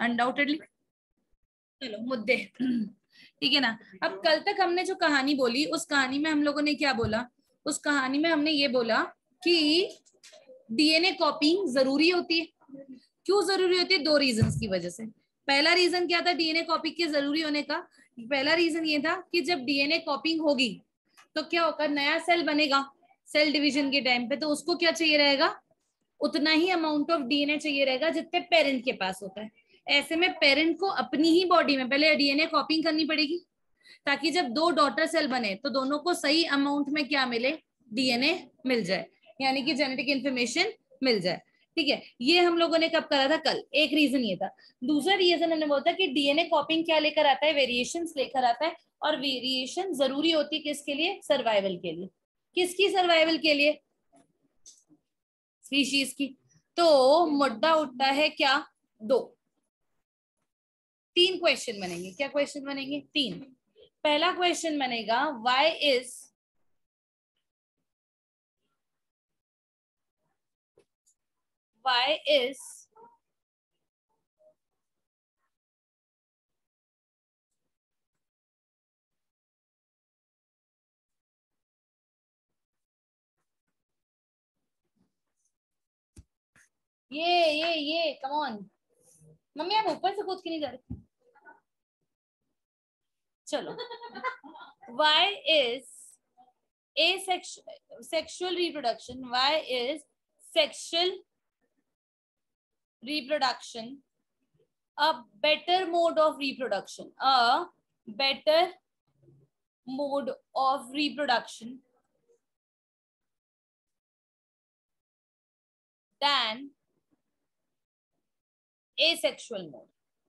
Undoubtedly. चलो मुद्दे ठीक है ना। अब कल तक हमने जो कहानी बोली, उस कहानी में हम लोगों ने क्या बोला? उस कहानी में हमने ये बोला कि डीएनए कॉपिंग जरूरी होती है। क्यों जरूरी होती है? दो रीजंस की वजह से। पहला रीजन क्या था डीएनए कॉपिंग के जरूरी होने का? पहला रीजन ये था कि जब डीएनए कॉपिंग होगी तो क्या होगा, नया सेल बनेगा सेल डिवीजन के टाइम पे, तो उसको क्या चाहिए रहेगा? उतना ही अमाउंट ऑफ डीएनए चाहिए रहेगा जितने पेरेंट के पास होता है। ऐसे में पेरेंट को अपनी ही बॉडी में पहले डीएनए कॉपिंग करनी पड़ेगी, ताकि जब दो डॉटर सेल बने तो दोनों को सही अमाउंट में क्या मिले? डीएनए मिल जाए, यानी कि जेनेटिक इंफॉर्मेशन मिल जाए। ठीक है, ये हम लोगों ने कब करा था? कल। एक रीजन ये था। दूसरा रीजन हमने बोला था कि डीएनए कॉपिंग क्या लेकर आता है? वेरिएशंस लेकर आता है। और वेरिएशन जरूरी होती है किसके लिए? सर्वाइवल के लिए। किसकी सर्वाइवल के लिए? स्पीशीज की। तो मुद्दा उठता है क्या? दो, तीन क्वेश्चन बनेंगे। क्या क्वेश्चन बनेंगे? तीन। पहला क्वेश्चन बनेगा why is ये कम ऑन मम्मी, आप ऊपर से कूद के नहीं जा रहे? चलो, why is sexual reproduction, why is sexual reproduction a better mode of reproduction, a better mode of reproduction than asexual mode?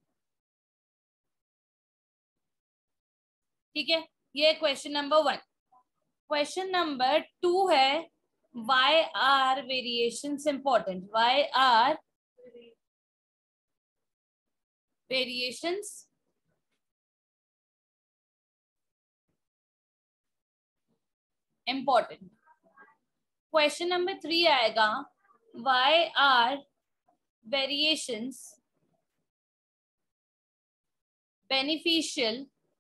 ठीक है, ये क्वेश्चन नंबर 1। क्वेश्चन नंबर 2 है why are variations important, why are variations important? Question number 3 आएगा why are variations beneficial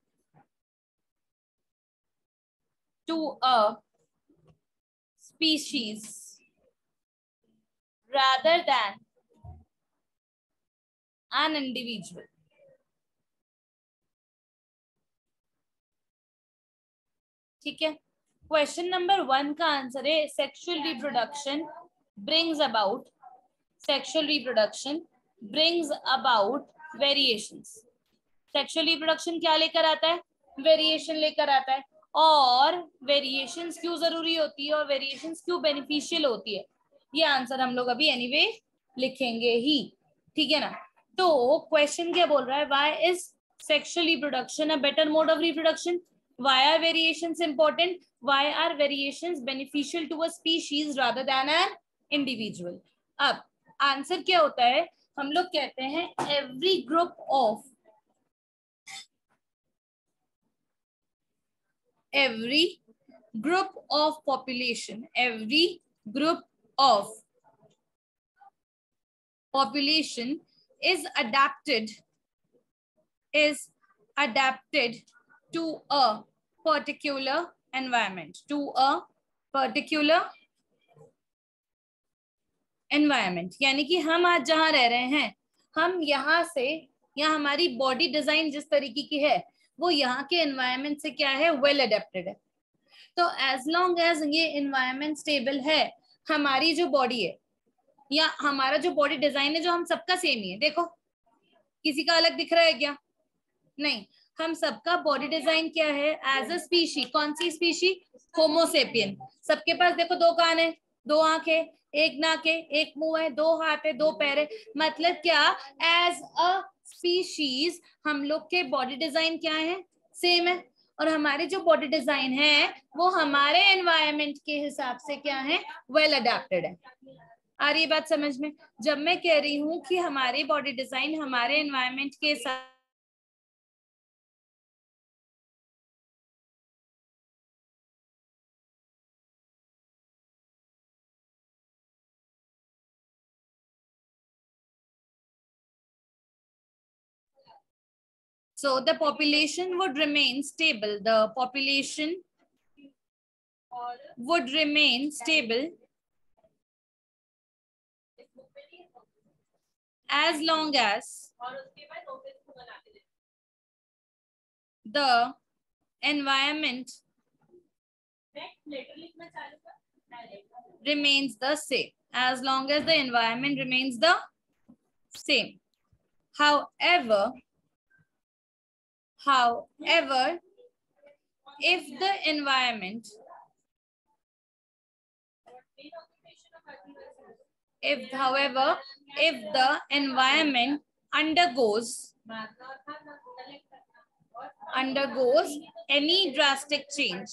to a species rather than an individual? ठीक है, question number 1 का answer है sexual reproduction brings about, sexual reproduction brings about variations. Sexual reproduction क्या लेकर आता है? Variation लेकर आता है। और वेरिएशंस क्यों जरूरी होती है और वेरिएशंस क्यों बेनिफिशियल होती है, ये आंसर हम लोग अभी एनीवे लिखेंगे ही। ठीक है ना। तो क्वेश्चन क्या बोल रहा है? Why is sexual reproduction a better mode of reproduction? Why are variations important? Why are variations beneficial to a species rather than an individual? अब आंसर क्या होता है? हम लोग कहते हैं every group of every group of population, every group of population is adapted to a particular environment, to a particular environment। यानी कि हम आज जहां रह रहे हैं, हम यहाँ से, या हमारी बॉडी डिजाइन जिस तरीके की है वो यहाँ के एनवायरमेंट से क्या है? वेल अडेप्टेड है। तो एज लॉन्ग एज ये एनवायरमेंट स्टेबल है, हमारी जो बॉडी है या हमारा जो बॉडी डिजाइन है, जो हम सबका सेम ही है, देखो किसी का अलग दिख रहा है क्या? नहीं, हम सबका बॉडी डिजाइन क्या है? As a species. कौन सी स्पीशी? होमोसेपियन। सबके पास देखो दो कान है, दो आंखें, एक नाक है, एक मुंह है, दो हाथ है, दो पैर है। मतलब क्या? एज अ स्पीशीज हम लोग के बॉडी डिजाइन क्या है? सेम है। और हमारे जो बॉडी डिजाइन है वो हमारे एनवायरमेंट के हिसाब से क्या है? वेल अडेप्टेड है। आ रही बात समझ में? जब मैं कह रही हूँ कि हमारी बॉडी डिजाइन हमारे एनवायरमेंट के साथ So the population would remain stable. The population would remain stable as long as the environment remains the same. As long as the environment remains the same. However, if the environment undergoes any drastic change,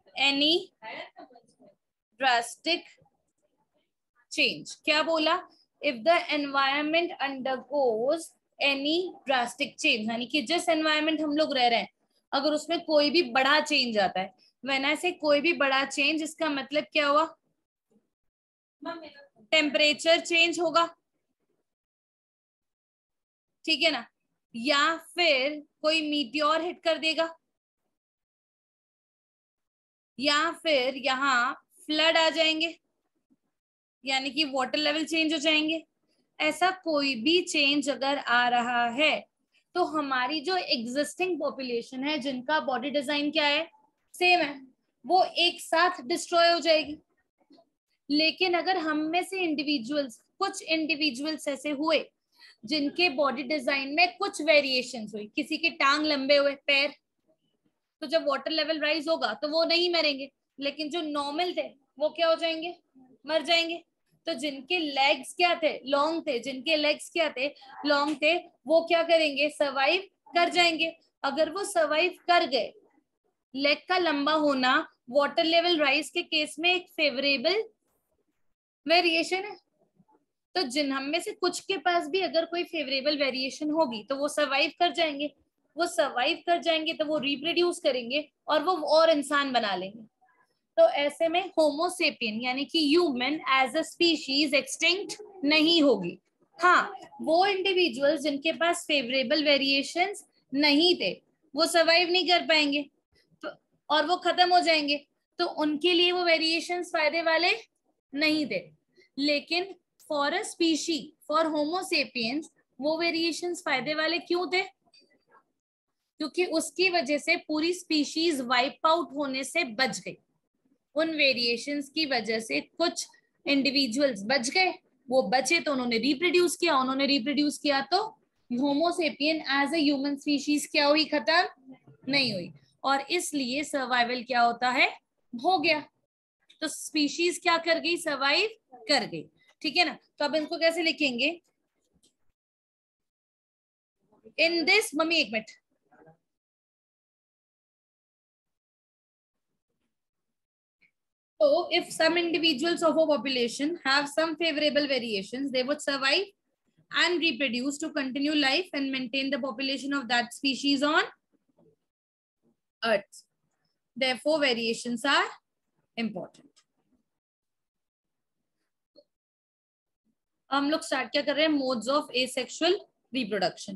क्या बोला? If the environment undergoes any drastic change, यानी कि जिस environment हम लोग रह रहे हैं अगर उसमें कोई भी बड़ा चेंज आता है, when I say कोई भी बड़ा चेंज, इसका मतलब क्या हुआ? टेम्परेचर चेंज होगा, ठीक है ना, या फिर कोई मीटियोर हिट कर देगा, या फिर यहाँ फ्लड आ जाएंगे, यानी कि वाटर लेवल चेंज हो जाएंगे। ऐसा कोई भी चेंज अगर आ रहा है तो हमारी जो एग्जिस्टिंग पॉपुलेशन है जिनका बॉडी डिजाइन क्या है, सेम है, वो एक साथ डिस्ट्रॉय हो जाएगी। लेकिन अगर हम में से कुछ इंडिविजुअल्स ऐसे हुए जिनके बॉडी डिजाइन में कुछ वेरिएशंस हुई, किसी के टांग लंबे हुए, पैर, तो जब वाटर लेवल राइज होगा तो वो नहीं मरेंगे, लेकिन जो नॉर्मल थे वो क्या हो जाएंगे, मर जाएंगे। तो जिनके लेग्स क्या थे, लॉन्ग थे, जिनके लेग्स क्या थे, लॉन्ग थे, वो क्या करेंगे, सर्वाइव कर जाएंगे। अगर वो सर्वाइव कर गए, लेग का लंबा होना वाटर लेवल राइज के केस में एक फेवरेबल वेरिएशन है। तो जिन हम में से कुछ के पास भी अगर कोई फेवरेबल वेरिएशन होगी तो वो सर्वाइव कर जाएंगे, वो सर्वाइव कर जाएंगे तो वो रिप्रोड्यूस करेंगे और वो और इंसान बना लेंगे। तो ऐसे में होमोसेपियन यानी कि human as a species extinct नहीं होगी। हाँ, वो इंडिविजुअल्स जिनके पास फेवरेबल वेरिएशंस नहीं थे वो सर्वाइव नहीं कर पाएंगे तो, और वो खत्म हो जाएंगे, तो उनके लिए वो वेरिएशंस फायदे वाले नहीं थे। लेकिन for a species, for homo sapiens, वो वेरिएशंस फायदे वाले क्यों थे? क्योंकि उसकी वजह से पूरी स्पीशीज वाइप आउट होने से बच गई। उन वेरिएशंस की वजह से कुछ इंडिविजुअल्स बच गए, वो बचे तो उन्होंने रिप्रोड्यूस किया तो homo sapien as a human species क्या हुई, खत्म नहीं हुई, और इसलिए सर्वाइवल क्या होता है, हो गया। तो स्पीशीज क्या कर गई, सर्वाइव कर गई, ठीक है ना। तो अब इनको कैसे लिखेंगे, इन दिस, मम्मी एक minute, so if some individuals of a population have some favorable variations, they would survive and reproduce to continue life and maintain the population of that species on earth. Therefore variations are important. हम लोग start क्या कर रहे हैं, modes of asexual reproduction.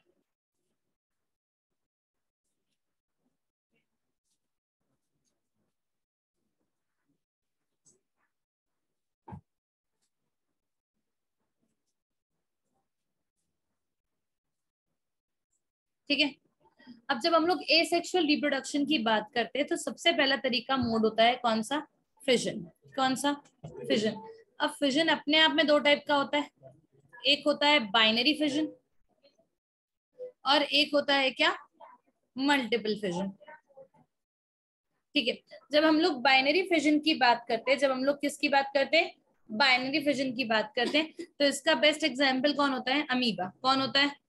ठीक है, अब जब हम लोग एसेक्सुअल रिप्रोडक्शन की बात करते हैं तो सबसे पहला तरीका मोड होता है कौन सा, फिजन। कौन सा, फिजन। अब फिजन अपने आप में दो टाइप का होता है, एक होता है बाइनरी फिजन और एक होता है क्या, मल्टीपल फिजन। ठीक है, जब हम लोग बाइनरी फिजन की बात करते हैं, जब हम लोग किसकी बात करते हैं, बाइनरी फिजन की बात करते हैं, तो इसका बेस्ट एग्जांपल कौन होता है, अमीबा। कौन होता है,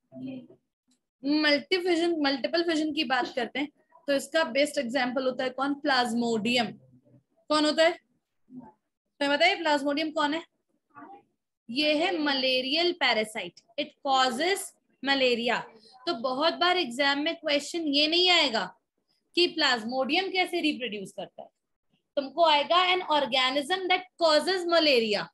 मल्टीपल फिजन की बात करते हैं तो इसका बेस्ट एग्जांपल होता है कौन, प्लाज्मोडियम। कौन होता है, तो बताइए प्लाज्मोडियम कौन है, ये है malarial parasite, it causes malaria. तो बहुत बार एग्जाम में क्वेश्चन ये नहीं आएगा कि प्लाज्मोडियम कैसे रिप्रोड्यूस करता है, तुमको आएगा an organism that causes malaria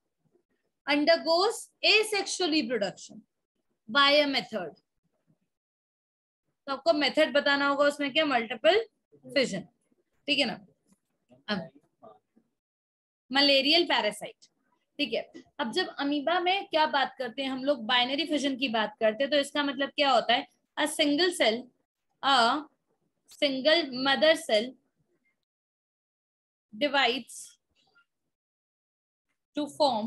undergoes asexual reproduction by a method. तो आपको मेथड बताना होगा उसमें क्या, मल्टीपल फिजन, ठीक है ना। अब मलेरियल पैरासाइट, ठीक है। अब जब अमीबा में क्या बात करते हैं हम लोग, बाइनरी फिजन की बात करते हैं, तो इसका मतलब क्या होता है, a single mother cell divides to form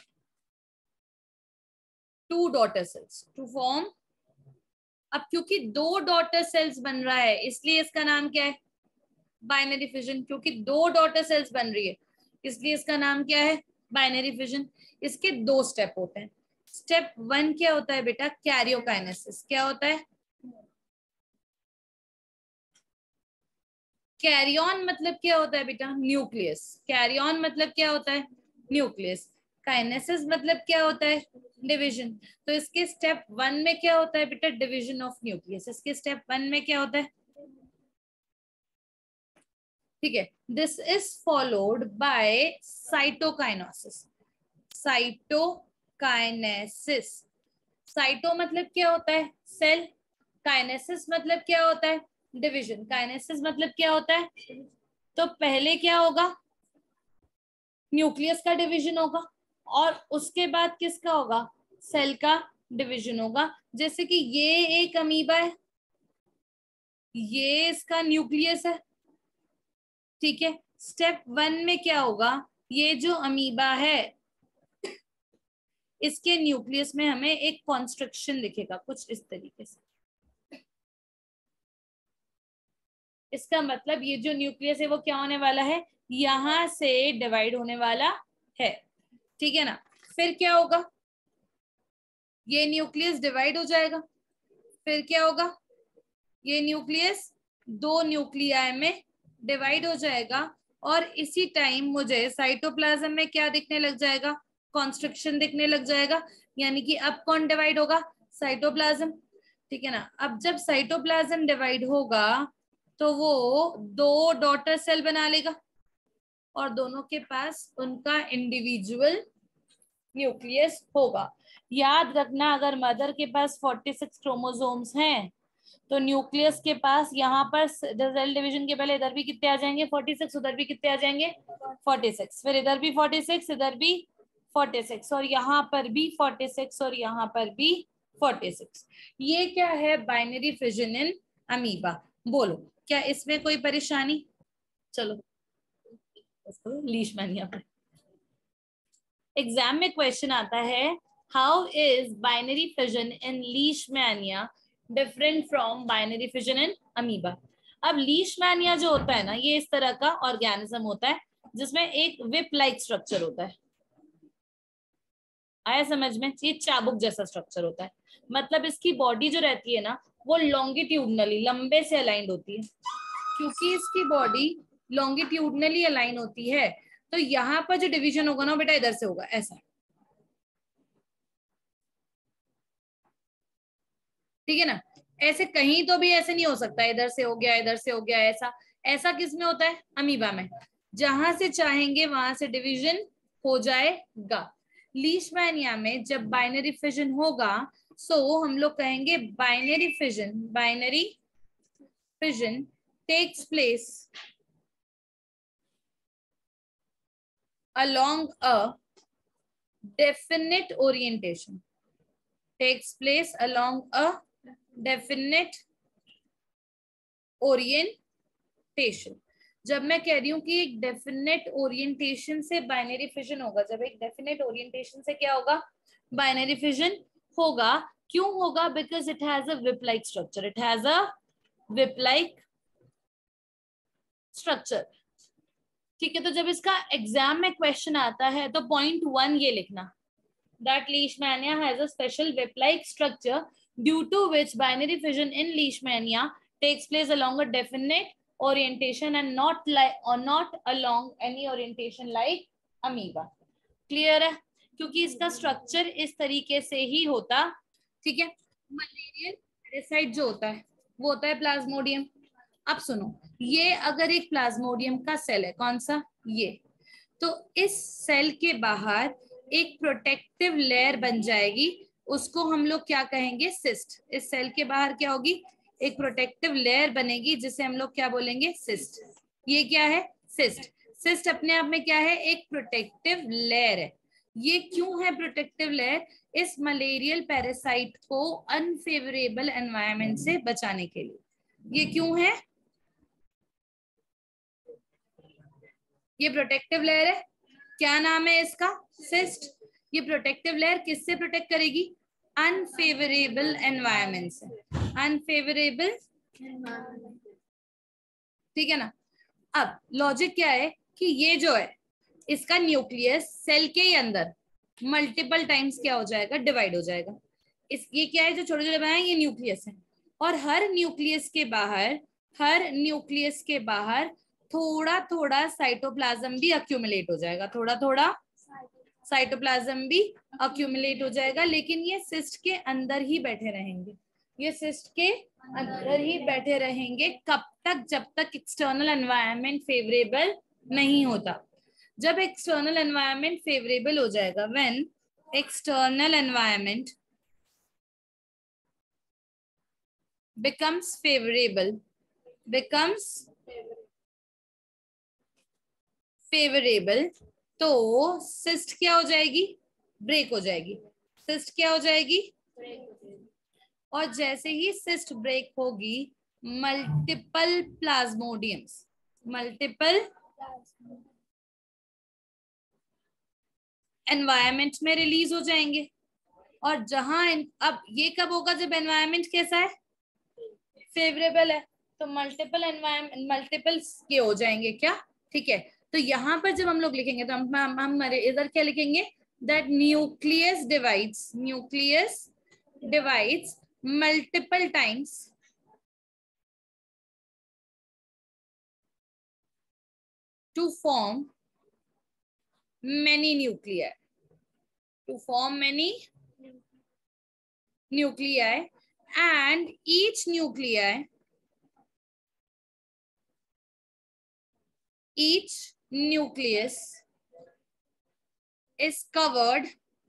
two daughter cells to form। अब क्योंकि दो डॉटर सेल्स बन रहा है इसलिए इसका नाम क्या है, बाइनरी फिजन। क्योंकि दो डॉटर सेल्स बन रही है इसलिए इसका नाम क्या है, बाइनरी फिजन। इसके दो स्टेप होते हैं। स्टेप 1 क्या होता है बेटा, कैरियोकाइनेसिस। क्या होता है, कैरियन मतलब क्या होता है बेटा, न्यूक्लियस। कैरियन मतलब क्या होता है, न्यूक्लियस। काइनेसिस मतलब क्या होता है, डिवीजन। तो इसके स्टेप 1 में क्या होता है बेटा, डिवीजन ऑफ न्यूक्लियस। इसके स्टेप 1 में क्या होता है, ठीक है। This is followed by cytokinesis. Cytokinesis, cyto मतलब क्या होता है, सेल। काइनेसिस मतलब क्या होता है, डिवीजन। काइनेसिस मतलब क्या होता है, तो पहले क्या होगा, न्यूक्लियस का डिवीजन होगा और उसके बाद किसका होगा, सेल का डिवीजन होगा। जैसे कि ये एक अमीबा है, ये इसका न्यूक्लियस है, ठीक है। स्टेप 1 में क्या होगा, ये जो अमीबा है इसके न्यूक्लियस में हमें एक कॉन्स्ट्रक्शन दिखेगा कुछ इस तरीके से। इसका मतलब ये जो न्यूक्लियस है वो क्या होने वाला है, यहां से डिवाइड होने वाला है, ठीक है ना। फिर क्या होगा, ये न्यूक्लियस डिवाइड हो जाएगा। फिर क्या होगा, ये न्यूक्लियस दो न्यूक्लियाई में डिवाइड हो जाएगा और इसी टाइम मुझे साइटोप्लाज्म में क्या दिखने लग जाएगा, कॉन्स्ट्रक्शन दिखने लग जाएगा। यानी कि अब कौन डिवाइड होगा, साइटोप्लाज्म, ठीक है ना। अब जब साइटोप्लाज्म डिवाइड होगा तो वो दो डॉटर सेल बना लेगा और दोनों के पास उनका इंडिविजुअल न्यूक्लियस होगा। याद रखना, अगर मदर के पास 46 क्रोमोसोम्स हैं तो न्यूक्लियस के पास यहाँ पर सेल डिवीजन के पहले इधर भी कितने आ जाएंगे, 46, उधर भी कितने आ जाएंगे, 46, फिर इधर भी 46, इधर भी 46 और यहाँ पर भी 46 और यहाँ पर भी 46। ये क्या है, बाइनरी फिजन इन अमीबा। बोलो क्या इसमें कोई परेशानी, चलो लीशमैनिया पर एग्जाम में क्वेश्चन आता है, how is binary fission in Leishmania different from binary fission in amoeba. अब लीशमैनिया जो होता है ना, ये इस तरह का ऑर्गेनिज्म होता है जिसमें एक विप लाइक स्ट्रक्चर होता है। आया समझ में, ये चाबुक जैसा स्ट्रक्चर होता है। मतलब इसकी बॉडी जो रहती है ना वो लॉन्गिट्यूडनली, लंबे से अलाइंड होती है। क्योंकि इसकी बॉडी लॉन्गिट्यूडनली अलाइन होती है तो यहाँ पर जो डिवीजन होगा ना बेटा इधर से होगा, ऐसा, ठीक है ना। ऐसे कहीं तो भी ऐसे नहीं हो सकता, इधर से हो गया, इधर से हो गया, ऐसा। ऐसा किस में होता है, अमीबा में। जहां से चाहेंगे वहां से डिवीजन हो जाएगा। लीशमैनिया में जब बाइनरी फिजन होगा सो हम लोग कहेंगे binary fission takes place along a definite orientation, takes place along a definite orientation। जब मैं कह रही हूँ कि एक डेफिनेट ओरिएंटेशन से बाइनरी फिजन होगा, जब एक डेफिनेट ओरिएंटेशन से क्या होगा, बाइनरी फिजन होगा। क्यों होगा, because it has a whip like structure, it has a whip like structure, ठीक है। तो जब इसका एग्जाम में क्वेश्चन आता है तो पॉइंट 1 ये लिखना, that Leishmania has a special whip-like structure due to which binary fission in Leishmania takes place along a definite orientation and not along any orientation like amoeba। Clear है, क्योंकि इसका structure इस तरीके से ही होता, ठीक है। मलेरियल पैरासाइट जो होता है वो होता है प्लाज्मोडियम। अब सुनो, ये अगर एक प्लाज्मोडियम का सेल है, कौन सा, ये, तो इस सेल के बाहर एक प्रोटेक्टिव लेयर बन जाएगी, उसको हम लोग क्या कहेंगे, सिस्ट। इस सेल के बाहर क्या होगी, एक प्रोटेक्टिव लेयर बनेगी जिसे हम लोग क्या बोलेंगे, सिस्ट। ये क्या है, सिस्ट। सिस्ट अपने आप में क्या है, एक प्रोटेक्टिव लेयर है। ये क्यों है प्रोटेक्टिव लेयर, इस मलेरियल पैरासाइट को अनफेवरेबल एनवायरनमेंट से बचाने के लिए। ये क्यों है, ये प्रोटेक्टिव लेयर है। क्या नाम है इसका, सिस्ट। ये प्रोटेक्टिव लेयर किससे प्रोटेक्ट करेगी, अनफेवरेबल एनवायरनमेंट से, अनफेवरेबल, ठीक है ना। अब लॉजिक क्या है कि ये जो है इसका न्यूक्लियस सेल के ही अंदर मल्टीपल टाइम्स क्या हो जाएगा, डिवाइड हो जाएगा। इस ये क्या है जो छोटे छोटे बनाए, ये न्यूक्लियस है। और हर न्यूक्लियस के बाहर, हर न्यूक्लियस के बाहर थोड़ा थोड़ा साइटोप्लाज्म भी अक्यूमुलेट हो जाएगा, थोड़ा थोड़ा साइटोप्लाज्म भी अक्यूमुलेट हो जाएगा। लेकिन ये सिस्ट के अंदर ही बैठे रहेंगे, ये सिस्ट के अंदर ही बैठे रहेंगे। कब तक, जब तक एक्सटर्नल एनवायरनमेंट फेवरेबल नहीं होता। जब एक्सटर्नल एनवायरनमेंट फेवरेबल हो जाएगा, when external environment becomes favorable, becomes favorable, तो सिस्ट क्या हो जाएगी, ब्रेक हो जाएगी। सिस्ट क्या हो जाएगी, और जैसे ही सिस्ट ब्रेक होगी, मल्टीपल प्लाज्मोडियम्स, मल्टीपल एनवायरनमेंट में रिलीज हो जाएंगे। और जहां अब ये कब होगा, जब एनवायरनमेंट कैसा है, फेवरेबल है। तो मल्टीपल एनवायरनमेंट, मल्टीपल ये हो जाएंगे क्या, ठीक है। तो यहाँ पर जब हम लोग लिखेंगे तो हम इधर क्या लिखेंगे, that nucleus divides, nucleus divides multiple times to form many nuclei, to form many nuclei, and each nuclei, each nucleus is covered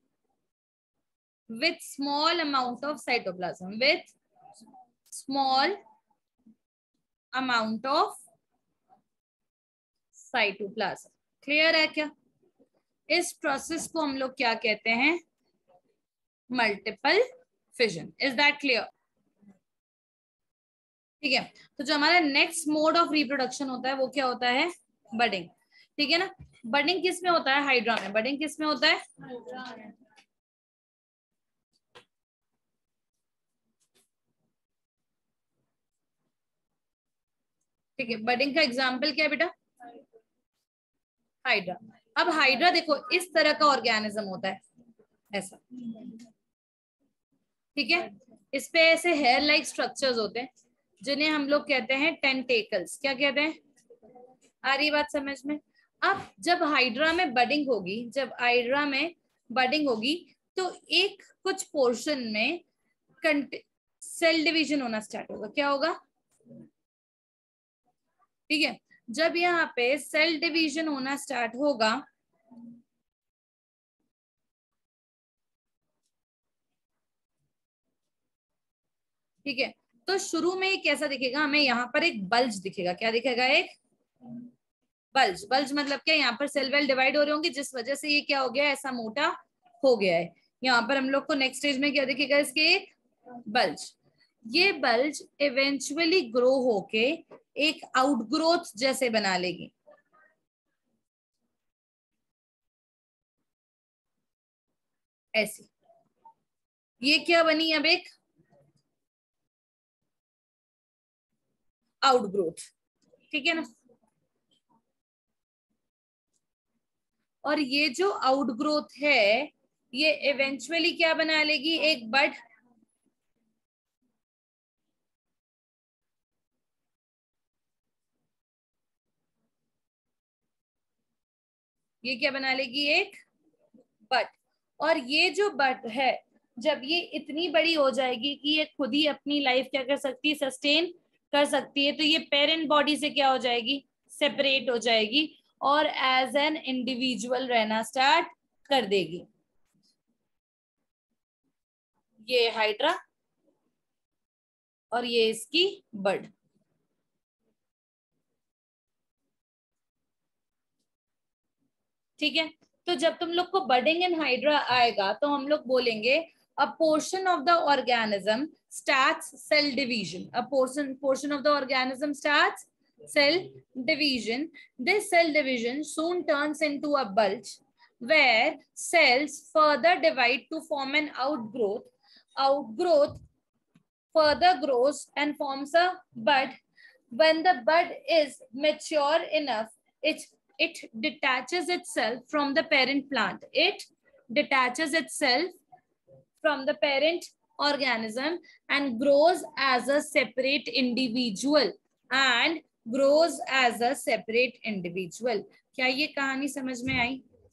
with small amount of cytoplasm, with small amount of cytoplasm। Clear है क्या, इस process को हम लोग क्या कहते हैं, multiple fission. Is that clear, ठीक है। तो जो हमारा नेक्स्ट मोड ऑफ रिप्रोडक्शन होता है वो क्या होता है, बडिंग, ठीक है ना। बडिंग किस में होता है, हाइड्रा में। बडिंग किस में होता है, ठीक है। बडिंग का एग्जाम्पल क्या है बेटा, हाइड्रा। अब हाइड्रा देखो इस तरह का ऑर्गेनिज्म होता है, ऐसा, ठीक है। इस पे ऐसे हेयर लाइक स्ट्रक्चर्स होते हैं जिन्हें हम लोग कहते हैं टेंटेकल्स। क्या कहते हैं, आ रही बात समझ में। अब जब हाइड्रा में बडिंग होगी, जब हाइड्रा में बडिंग होगी, तो एक कुछ पोर्शन में सेल डिवीजन होना स्टार्ट होगा। क्या होगा, ठीक है। जब यहाँ पे सेल डिवीजन होना स्टार्ट होगा, ठीक है, तो शुरू में कैसा दिखेगा, हमें यहाँ पर एक बल्ज दिखेगा। क्या दिखेगा, एक बल्ज। बल्ज मतलब क्या, यहाँ पर सेल वेल डिवाइड हो रहे होंगे जिस वजह से ये क्या हो गया, ऐसा मोटा हो गया है। यहाँ पर हम लोग को नेक्स्ट स्टेज में क्या दिखेगा, इसके एक बल्ज। ये बल्ज इवेंचुअली ग्रो होके एक आउटग्रोथ जैसे बना लेगी, ऐसी। ये क्या बनी, अब एक आउटग्रोथ, ठीक है ना। और ये जो आउटग्रोथ है ये इवेंचुअली क्या बना लेगी, एक बड। ये क्या बना लेगी, एक बड। और ये जो बड है, जब ये इतनी बड़ी हो जाएगी कि ये खुद ही अपनी लाइफ क्या कर सकती है, सस्टेन कर सकती है, तो ये पेरेंट बॉडी से क्या हो जाएगी, सेपरेट हो जाएगी और एज एन इंडिविजुअल रहना स्टार्ट कर देगी। ये हाइड्रा, और ये इसकी बड। ठीक है, तो जब तुम लोग को बडिंग इन हाइड्रा आएगा तो हम लोग बोलेंगे a portion of the organism starts cell division. A portion of the organism starts cell division. This cell division soon turns into a bulge where cells further divide to form an outgrowth. Outgrowth further grows and forms a bud. When the bud is mature enough, it detaches itself from the parent plant. It detaches itself from the parent organism and grows as a separate individual. And grows as a separate individual. क्या ये कहानी समझ में आई?